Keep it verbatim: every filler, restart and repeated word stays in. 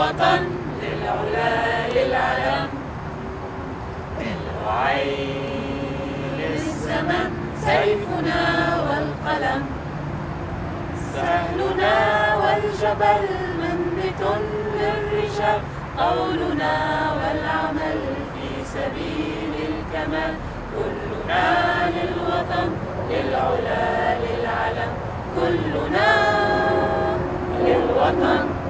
للوطن للعلا للعلم، للوعي للزمن سيفنا والقلم، سهلنا والجبل منبت للرجال، قولنا والعمل في سبيل الكمال، كلنا للوطن للعلا للعلم، كلنا للوطن